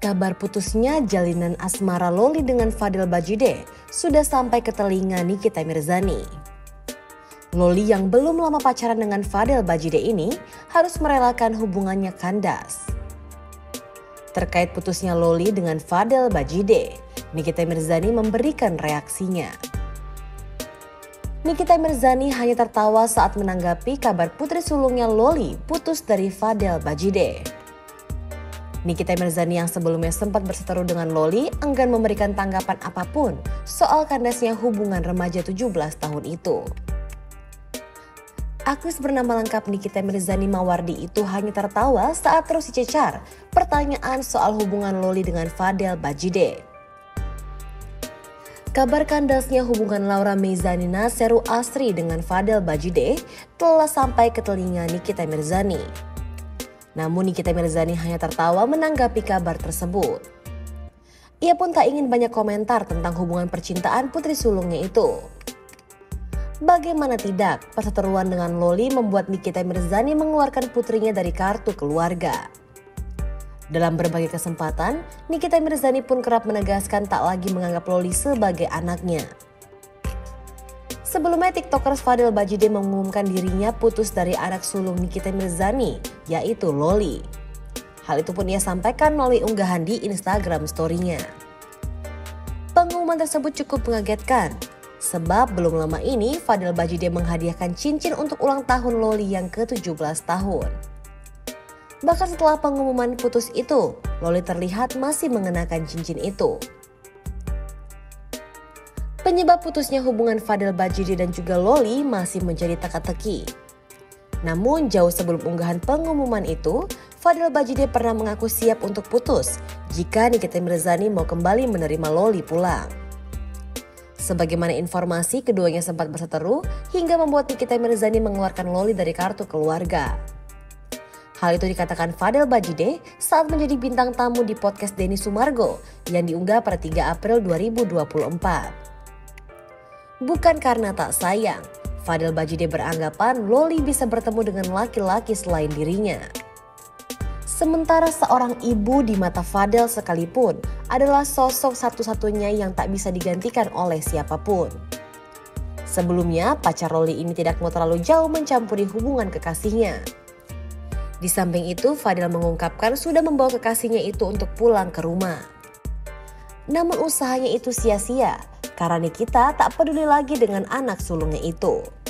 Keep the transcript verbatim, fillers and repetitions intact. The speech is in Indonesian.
Kabar putusnya jalinan asmara Loli dengan Fadel Bajide sudah sampai ke telinga Nikita Mirzani. Loli yang belum lama pacaran dengan Fadel Bajide ini harus merelakan hubungannya kandas. Terkait putusnya Loli dengan Fadel Bajide, Nikita Mirzani memberikan reaksinya. Nikita Mirzani hanya tertawa saat menanggapi kabar putri sulungnya Loli putus dari Fadel Bajide. Nikita Mirzani yang sebelumnya sempat berseteru dengan Loli enggan memberikan tanggapan apapun soal kandasnya hubungan remaja tujuh belas tahun itu. Aktris bernama lengkap Nikita Mirzani Mawardi itu hanya tertawa saat terus dicecar pertanyaan soal hubungan Loli dengan Fadel Bajide. Kabar kandasnya hubungan Laura Meizani Naseru Asri dengan Fadel Bajide telah sampai ke telinga Nikita Mirzani. Namun Nikita Mirzani hanya tertawa menanggapi kabar tersebut. Ia pun tak ingin banyak komentar tentang hubungan percintaan putri sulungnya itu. Bagaimana tidak, perseteruan dengan Loli membuat Nikita Mirzani mengeluarkan putrinya dari kartu keluarga. Dalam berbagai kesempatan, Nikita Mirzani pun kerap menegaskan tak lagi menganggap Loli sebagai anaknya. Sebelumnya tiktokers Fadel Bajide mengumumkan dirinya putus dari anak sulung Nikita Mirzani, yaitu Loli. Hal itu pun ia sampaikan melalui unggahan di Instagram story-nya. Pengumuman tersebut cukup mengagetkan, sebab belum lama ini Fadel Bajide menghadiahkan cincin untuk ulang tahun Loli yang ke tujuh belas tahun. Bahkan setelah pengumuman putus itu, Loli terlihat masih mengenakan cincin itu. Penyebab putusnya hubungan Fadel Bajide dan juga Loli masih menjadi teka-teki. Namun jauh sebelum unggahan pengumuman itu, Fadel Bajide pernah mengaku siap untuk putus jika Nikita Mirzani mau kembali menerima Loli pulang. Sebagaimana informasi, keduanya sempat berseteru hingga membuat Nikita Mirzani mengeluarkan Loli dari kartu keluarga. Hal itu dikatakan Fadel Bajide saat menjadi bintang tamu di podcast Denny Sumargo yang diunggah pada tiga April dua ribu dua puluh empat. Bukan karena tak sayang, Fadel Bajide beranggapan Loli bisa bertemu dengan laki-laki selain dirinya. Sementara seorang ibu di mata Fadel sekalipun adalah sosok satu-satunya yang tak bisa digantikan oleh siapapun. Sebelumnya, pacar Loli ini tidak mau terlalu jauh mencampuri hubungan kekasihnya. Di samping itu, Fadel mengungkapkan sudah membawa kekasihnya itu untuk pulang ke rumah. Namun usahanya itu sia-sia karena Nikita tak peduli lagi dengan anak sulungnya itu.